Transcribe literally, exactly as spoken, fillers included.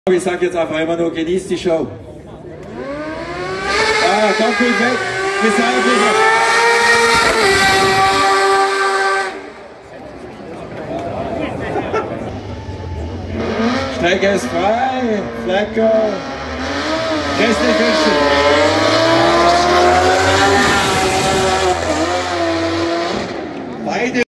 Ich sage jetzt einfach immer nur, genießt die Show. Ah, kommt gut weg. Bis halb. Strecke ist frei. Flag go. Christlich wünschen.